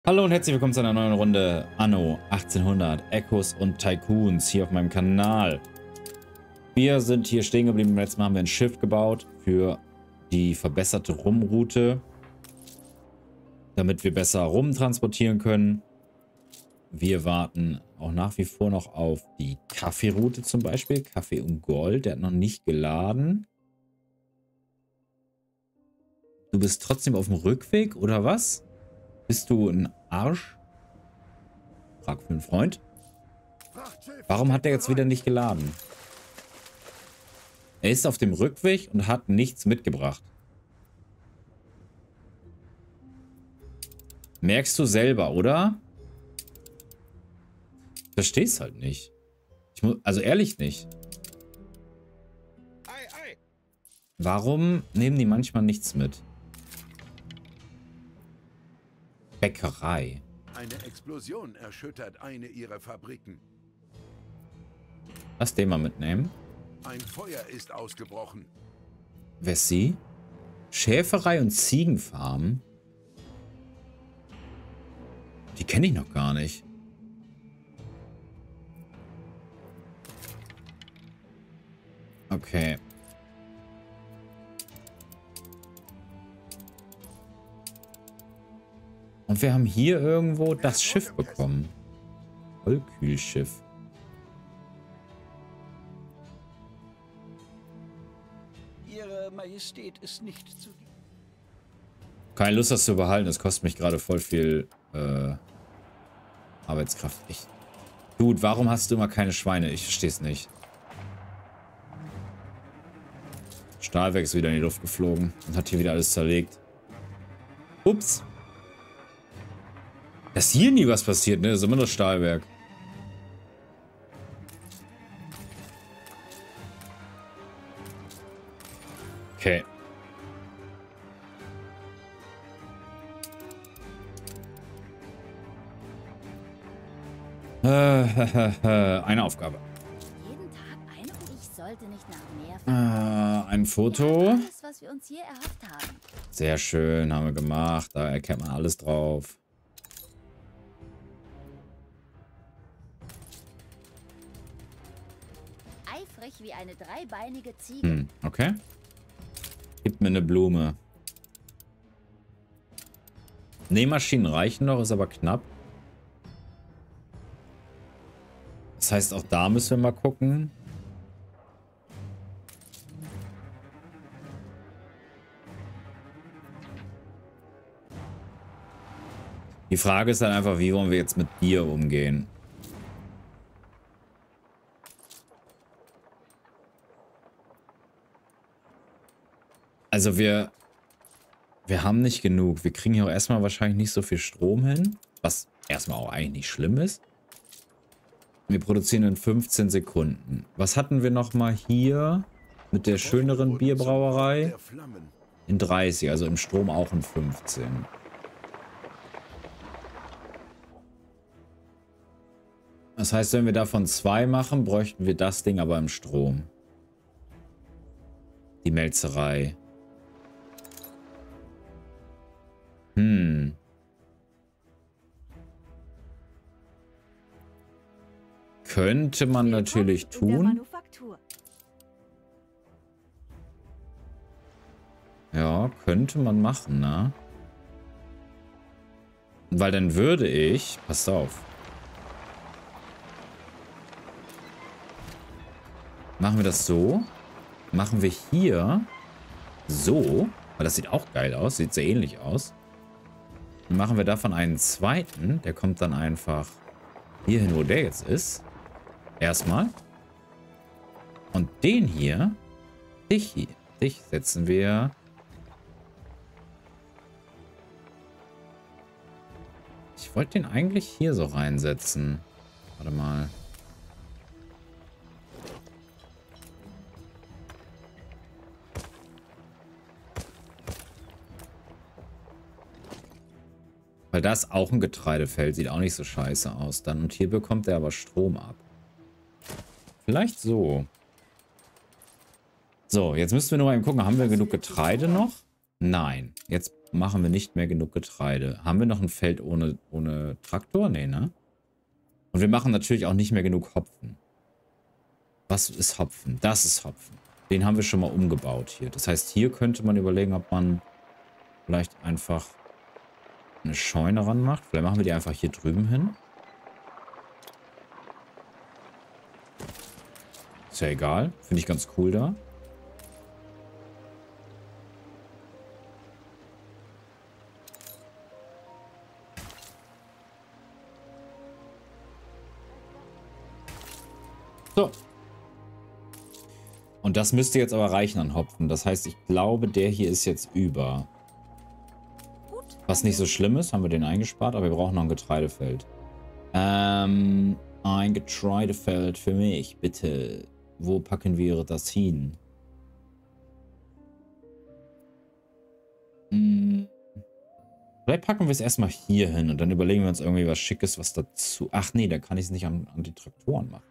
Hallo und herzlich willkommen zu einer neuen Runde Anno 1800 Echos und Tycoons hier auf meinem Kanal. Wir sind hier stehen geblieben. Letztes Mal haben wir ein Schiff gebaut für die verbesserte Rumroute, damit wir besser rumtransportieren können. Wir warten auch nach wie vor noch auf die Kaffeeroute zum Beispiel. Kaffee und Gold, der hat noch nicht geladen. Du bist trotzdem auf dem Rückweg, oder was? Bist du ein Arsch? Frag für einen Freund. Warum hat der jetzt wieder nicht geladen? Er ist auf dem Rückweg und hat nichts mitgebracht. Merkst du selber, oder? Ich versteh's halt nicht. Also ehrlich nicht. Warum nehmen die manchmal nichts mit? Bäckerei. Eine Explosion erschüttert eine ihrer Fabriken. Lass den mal mitnehmen. Ein Feuer ist ausgebrochen. Wer ist sie? Schäferei und Ziegenfarm. Die kenne ich noch gar nicht. Okay. Und wir haben hier irgendwo das Schiff bekommen. Vollkühlschiff. Ihre Majestät ist nicht zu... Keine Lust, das zu behalten. Das kostet mich gerade voll viel Arbeitskraft. Echt. Dude, warum hast du immer keine Schweine? Ich verstehe es nicht. Stahlwerk ist wieder in die Luft geflogen und hat hier wieder alles zerlegt. Ups. Dass hier nie was passiert, ne? Das ist immer das Stahlwerk. Okay. Eine Aufgabe. Jeden Tag eine und ich sollte nicht nach mehr Ein Foto. alles, was wir uns hier erhofft haben. Sehr schön, haben wir gemacht. Da erkennt man alles drauf. Eifrig wie eine dreibeinige Ziege. Okay. Gib mir eine Blume. Nähmaschinen reichen noch, ist aber knapp. Das heißt, auch da müssen wir mal gucken. Die Frage ist dann einfach, wie wollen wir jetzt mit Bier umgehen? Also wir haben nicht genug. Wir kriegen hier auch erstmal wahrscheinlich nicht so viel Strom hin. Was erstmal auch eigentlich nicht schlimm ist. Wir produzieren in 15 Sekunden. Was hatten wir nochmal hier mit der schöneren Bierbrauerei? In 30, also im Strom auch in 15. Das heißt, wenn wir davon 2 machen, bräuchten wir das Ding aber im Strom. Die Melzerei. Könnte man natürlich tun. Ja, könnte man machen, ne? Weil dann würde ich... Passt auf. Machen wir das so. Machen wir hier so. Weil das sieht auch geil aus. Sieht sehr ähnlich aus. Dann machen wir davon einen zweiten. Der kommt dann einfach hier hin, wo der jetzt ist. Erstmal. Und den hier. Dich setzen wir. Ich wollte den eigentlich hier so reinsetzen. Warte mal. Weil das auch ein Getreidefeld. Sieht auch nicht so scheiße aus dann. Und hier bekommt er aber Strom ab. Vielleicht so. So, jetzt müssen wir nur mal eben gucken. Haben wir genug Getreide noch? Nein. Jetzt machen wir nicht mehr genug Getreide. Haben wir noch ein Feld ohne Traktor? Nee, ne? Und wir machen natürlich auch nicht mehr genug Hopfen. Was ist Hopfen? Das ist Hopfen. Den haben wir schon mal umgebaut hier. Das heißt, hier könnte man überlegen, ob man vielleicht einfach eine Scheune ranmacht. Vielleicht machen wir die einfach hier drüben hin. Ist ja egal. Finde ich ganz cool da. So. Und das müsste jetzt aber reichen an Hopfen. Das heißt, ich glaube, der hier ist jetzt über. Was nicht so schlimm ist, haben wir den eingespart, aber wir brauchen noch ein Getreidefeld. Ein Getreidefeld für mich, bitte. Wo packen wir das hin? Vielleicht packen wir es erstmal hier hin und dann überlegen wir uns irgendwie was Schickes, was dazu... Ach nee, da kann ich es nicht an die Traktoren machen.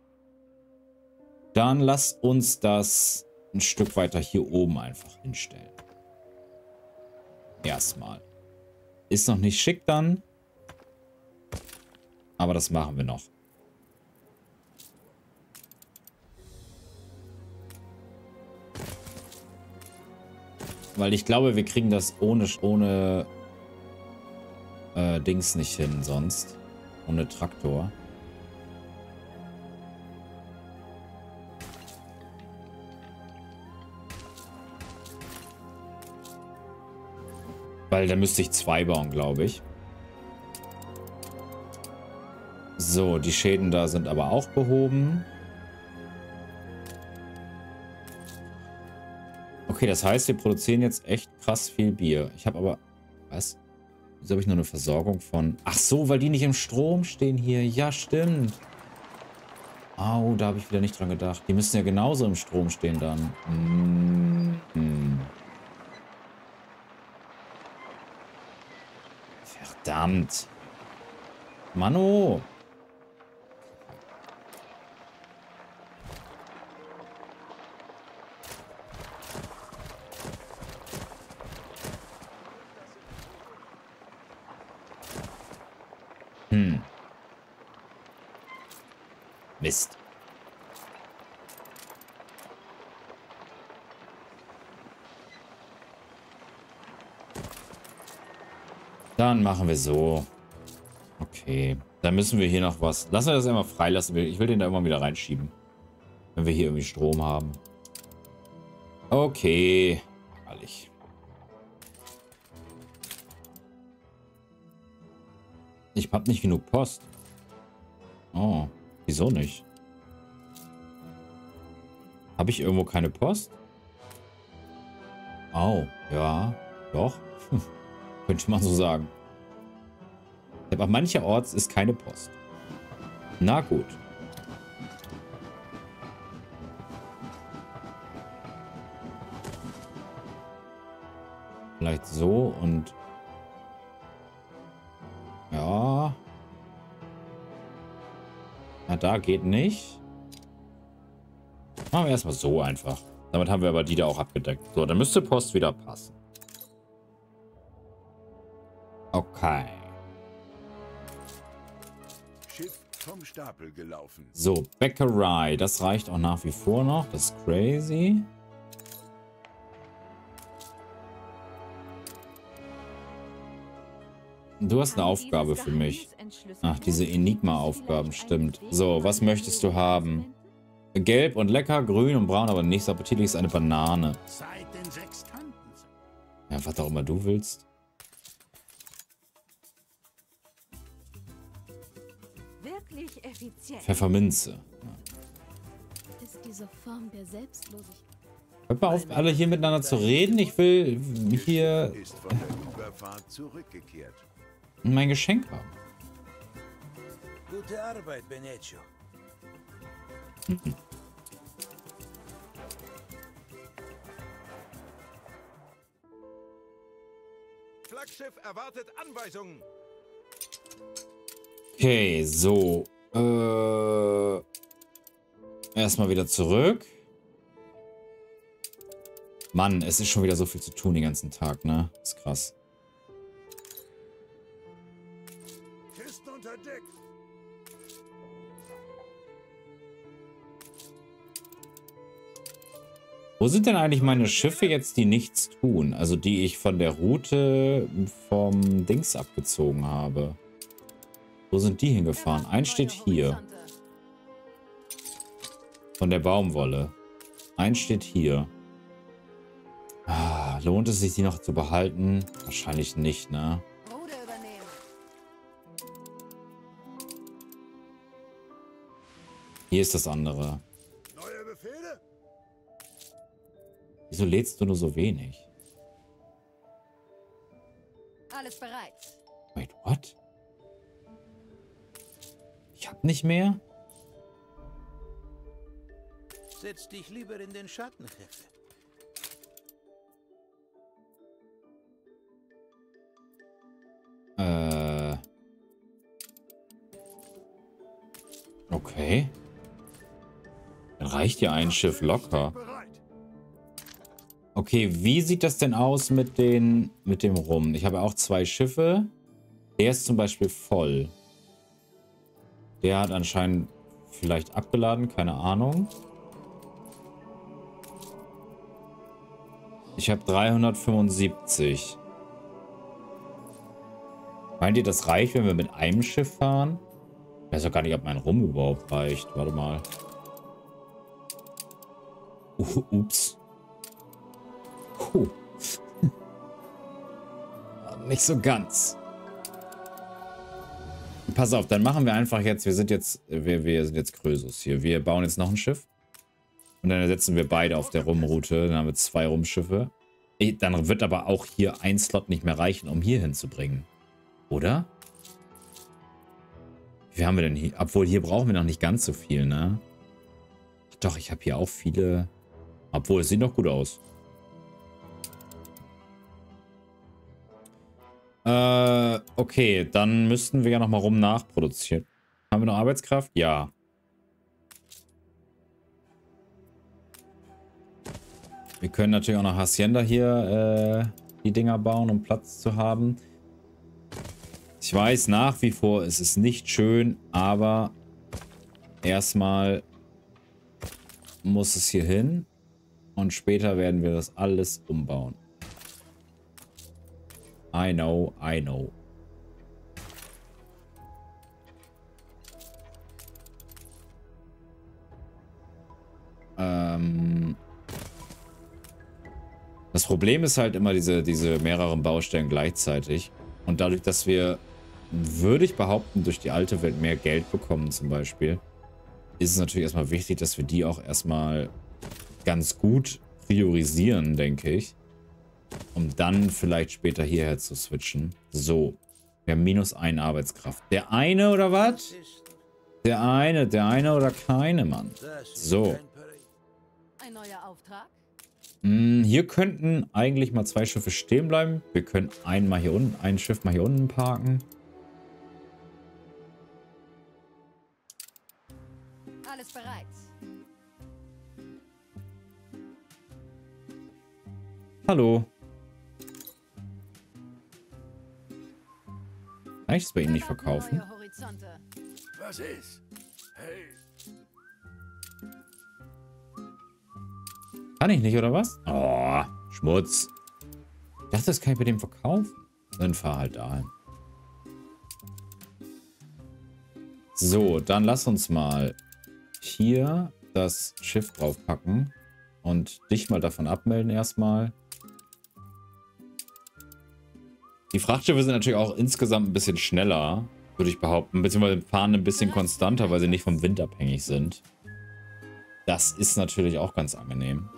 Dann lasst uns das ein Stück weiter hier oben einfach hinstellen. Erstmal. Ist noch nicht schick dann. Aber das machen wir noch. Weil ich glaube, wir kriegen das ohne Dings nicht hin sonst. Ohne Traktor. Weil da müsste ich 2 bauen, glaube ich. So, die Schäden da sind aber auch behoben. Okay, das heißt, wir produzieren jetzt echt krass viel Bier. Ich habe aber... Was? Wieso habe ich nur eine Versorgung von... Ach so, weil die nicht im Strom stehen hier. Ja, stimmt. Au, da habe ich wieder nicht dran gedacht. Die müssen ja genauso im Strom stehen dann. Verdammt. Mano. Mist. Dann machen wir so. Okay. Dann müssen wir hier noch was... Lassen wir das einmal freilassen. Ich will den da immer wieder reinschieben. Wenn wir hier irgendwie Strom haben. Okay. Herrlich. Ich hab nicht genug Post. Oh. Wieso nicht? Habe ich irgendwo keine Post? Oh. Ja. Doch. Könnte man so sagen. Aber mancherorts ist keine Post. Na gut. Vielleicht so und... Ja. Na, da geht nicht. Machen wir erstmal so einfach. Damit haben wir aber die da auch abgedeckt. So, dann müsste Post wieder passen. Okay. Schiff vom Stapel gelaufen. So, Bäckerei. Das reicht auch nach wie vor noch. Das ist crazy. Du hast eine Aufgabe für mich. Ach, diese Enigma-Aufgaben, stimmt. So, was möchtest du haben? Gelb und lecker, grün und braun, aber nicht so appetitlich ist eine Banane. Seit den Sextanten. Ja, was auch immer du willst. Wirklich effizient. Pfefferminze. Ja. Ist diese Form der Selbstlosigkeit. Hört mal auf, alle hier miteinander zu reden. Ich will hier Ist von der Überfahrt zurückgekehrt. mein Geschenk haben. Gute Arbeit, Beneccio. Flaggschiff erwartet Anweisungen. Okay, so. Erstmal wieder zurück. Mann, es ist schon wieder so viel zu tun den ganzen Tag, ne? Das ist krass. Kisten unter Deck. Wo sind denn eigentlich meine Schiffe jetzt, die nichts tun? Also die ich von der Route vom Dings abgezogen habe. Wo sind die hingefahren? Eins steht hier. Von der Baumwolle. Eins steht hier. Ah, lohnt es sich, die noch zu behalten? Wahrscheinlich nicht, ne? Ruder übernehmen. Hier ist das andere. Neue Befehle? Wieso lädst du nur so wenig? Alles bereit. Wait, what? Ich hab nicht mehr? Setz dich lieber in den Schatten, Jefe. Okay. Dann reicht ja ein Schiff locker. Bereit. Okay, wie sieht das denn aus mit dem Rum? Ich habe auch 2 Schiffe. Der ist zum Beispiel voll. Der hat anscheinend vielleicht abgeladen, keine Ahnung. Ich habe 375. Meint ihr, das reicht, wenn wir mit einem Schiff fahren? Ich weiß auch gar nicht, ob mein Rum überhaupt reicht. Warte mal. Ups. Nicht so ganz. Pass auf, dann machen wir einfach jetzt, wir sind jetzt Krösus hier. Wir bauen jetzt noch ein Schiff. Und dann ersetzen wir beide auf der Rumroute. Dann haben wir 2 Rumschiffe. Dann wird aber auch hier ein Slot nicht mehr reichen, um hier hinzubringen. Oder? Wie haben wir denn hier? Obwohl, hier brauchen wir noch nicht ganz so viel, ne? Ach doch, ich habe hier auch viele. Obwohl, es sieht noch gut aus. Okay, dann müssten wir ja noch mal rum nachproduzieren. Haben wir noch Arbeitskraft? Ja. Wir können natürlich auch noch Hacienda hier die Dinger bauen, um Platz zu haben. Ich weiß nach wie vor, es ist nicht schön, aber erstmal muss es hier hin und später werden wir das alles umbauen. I know, I know. Das Problem ist halt immer diese mehreren Baustellen gleichzeitig. Und dadurch, dass wir, würde ich behaupten, durch die alte Welt mehr Geld bekommen zum Beispiel, ist es natürlich erstmal wichtig, dass wir die auch erstmal ganz gut priorisieren, denke ich. Um dann vielleicht später hierher zu switchen. So. Wir haben -1 Arbeitskraft. Der eine oder was? Der eine oder keine, Mann. So. Ein neuer Auftrag? Hier könnten eigentlich mal 2 Schiffe stehen bleiben. Wir können ein Schiff mal hier unten parken. Alles bereit. Hallo. Kann ich das bei Ihnen nicht verkaufen? Neue Horizonte. Was ist? Hey, Kann ich nicht, oder was? Oh, Schmutz. Ich dachte, das kann ich bei dem verkaufen. Dann fahr halt dahin. So, dann lass uns mal hier das Schiff draufpacken und dich mal davon abmelden erstmal. Die Frachtschiffe sind natürlich auch insgesamt ein bisschen schneller, würde ich behaupten, beziehungsweise fahren ein bisschen konstanter, weil sie nicht vom Wind abhängig sind. Das ist natürlich auch ganz angenehm.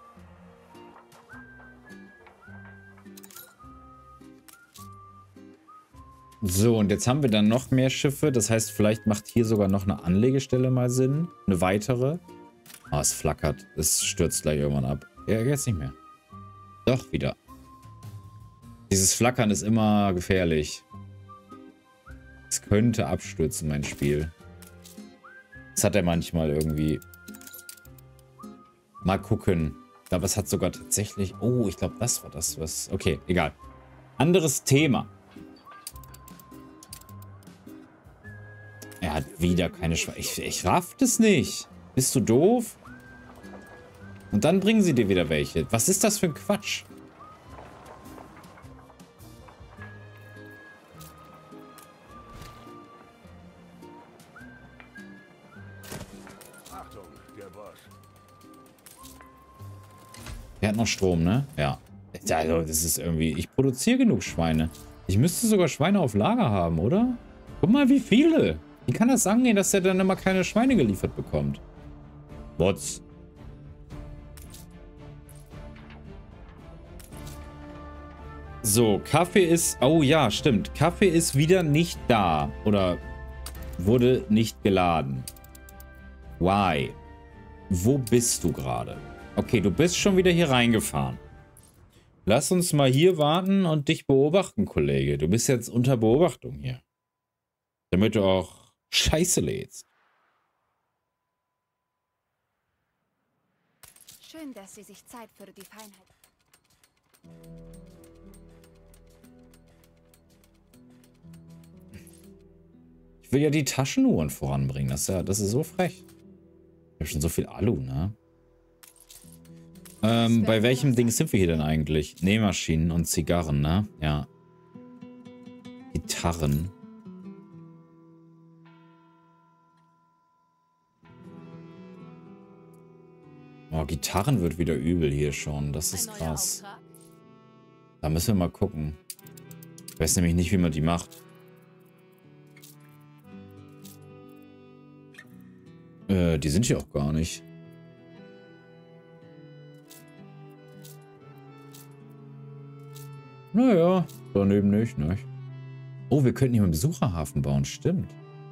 So, und jetzt haben wir dann noch mehr Schiffe. Das heißt, vielleicht macht hier sogar noch eine Anlegestelle mal Sinn. Eine weitere. Ah, es flackert. Es stürzt gleich irgendwann ab. Ja, jetzt nicht mehr. Doch, wieder. Dieses Flackern ist immer gefährlich. Es könnte abstürzen, mein Spiel. Das hat er manchmal irgendwie. Mal gucken. glaube, es hat sogar tatsächlich... Oh, ich glaube, das war das, was... Okay, egal. Anderes Thema. Er hat wieder keine Schweine. Ich raff das nicht. Bist du doof? Und dann bringen sie dir wieder welche. Was ist das für ein Quatsch? Achtung, der Boss. Der hat noch Strom, ne? Ja. Also, das ist irgendwie... Ich produziere genug Schweine. Ich müsste sogar Schweine auf Lager haben, oder? Guck mal, wie viele. Wie kann das angehen, dass der dann immer keine Schweine geliefert bekommt? Bots. So, Kaffee ist... Oh ja, stimmt. Kaffee ist wieder nicht da. Oder wurde nicht geladen. Why? Wo bist du gerade? Okay, du bist schon wieder hier reingefahren. Lass uns mal hier warten und dich beobachten, Kollege. Du bist jetzt unter Beobachtung hier. Damit du auch Scheiße lädst. Schön, dass Sie sich Zeit für die Feinheit. Ich will ja die Taschenuhren voranbringen. Das ist so frech. Ich habe schon so viel Alu, ne? Bei welchem Ding sind wir hier denn eigentlich? Nähmaschinen und Zigarren, ne? Ja. Gitarren. Oh, Gitarren wird wieder übel hier schon. Das ist krass. Da müssen wir mal gucken. Ich weiß nämlich nicht, wie man die macht. Die sind hier auch gar nicht. Naja, daneben nicht, ne? Oh, wir könnten hier einen Besucherhafen bauen, stimmt.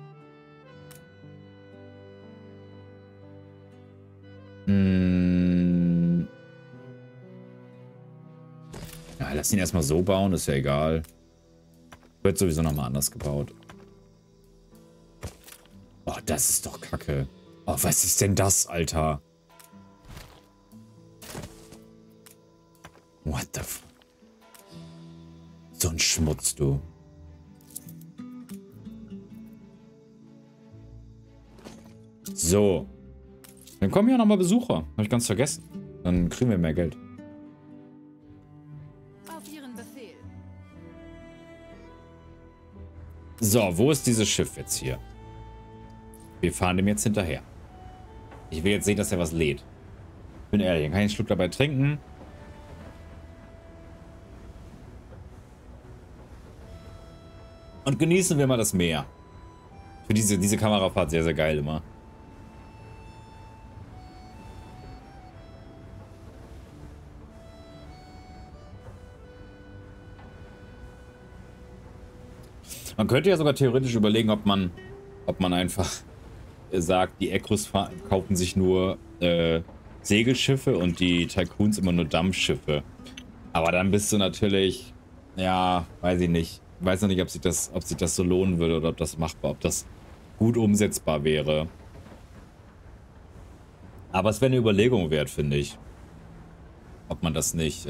Ja, lass ihn erstmal so bauen, ist ja egal. Wird sowieso nochmal anders gebaut. Oh, das ist doch kacke. Oh, was ist denn das, Alter? What the fuck? So ein Schmutz, du. So. Dann kommen ja nochmal Besucher. Habe ich ganz vergessen. Dann kriegen wir mehr Geld. Auf Ihren Befehl. So, wo ist dieses Schiff jetzt hier? Wir fahren dem jetzt hinterher. Ich will jetzt sehen, dass er was lädt. Bin ehrlich, dann kann ich einen Schluck dabei trinken. Und genießen wir mal das Meer. Für diese Kamerafahrt sehr, sehr geil immer. Man könnte ja sogar theoretisch überlegen, ob man einfach sagt, die Ecrus kaufen sich nur Segelschiffe und die Tycoons immer nur Dampfschiffe. Aber dann bist du natürlich, ja, weiß ich nicht. Ich weiß noch nicht, ob sich das so lohnen würde oder ob das machbar, ob das gut umsetzbar wäre. Aber es wäre eine Überlegung wert, finde ich. Ob man das nicht...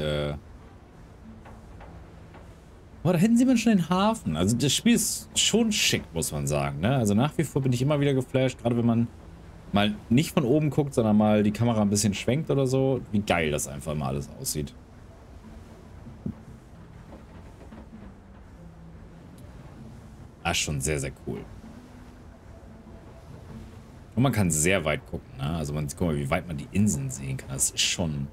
Oh, da hinten sieht man schon den Hafen. Also das Spiel ist schon schick, muss man sagen, ne? Also nach wie vor bin ich immer wieder geflasht, gerade wenn man mal nicht von oben guckt, sondern mal die Kamera ein bisschen schwenkt oder so. Wie geil das einfach mal alles aussieht. Ah, schon sehr, sehr cool. Und man kann sehr weit gucken, ne? Also guck mal, wie weit man die Inseln sehen kann. Das ist schon...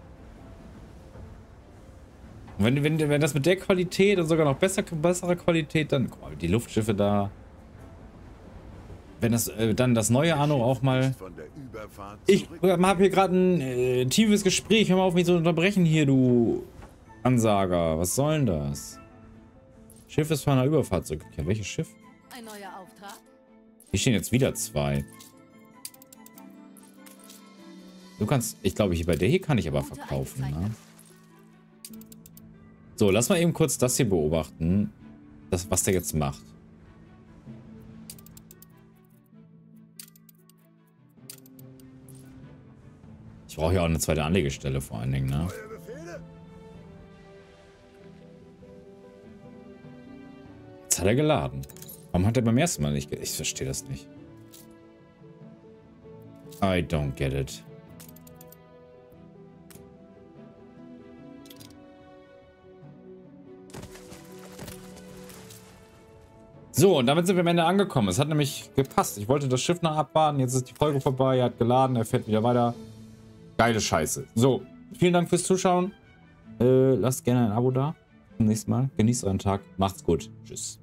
Und wenn das mit der Qualität und sogar noch bessere Qualität, dann guck mal, die Luftschiffe da. Wenn das dann das neue Anno auch mal... Ich habe hier gerade ein tiefes Gespräch. Hör mal auf, mich zu unterbrechen hier, du Ansager. Was soll denn das? Schiff ist von einer Überfahrt zurückgekehrt. Welches Schiff? Ein neuer Auftrag? Hier stehen jetzt wieder zwei. Du kannst... Ich glaube, bei der hier kann ich aber verkaufen, ne? So, lass mal eben kurz das hier beobachten. Was der jetzt macht. Ich brauche ja auch eine zweite Anlegestelle vor allen Dingen, ne? Jetzt hat er geladen. Warum hat er beim ersten Mal nicht geladen? Ich verstehe das nicht. I don't get it. So, und damit sind wir am Ende angekommen. Es hat nämlich gepasst. Ich wollte das Schiff noch abwarten. Jetzt ist die Folge vorbei. Er hat geladen. Er fährt wieder weiter. Geile Scheiße. So, vielen Dank fürs Zuschauen. Lasst gerne ein Abo da. Bis zum nächsten Mal. Genießt euren Tag. Macht's gut. Tschüss.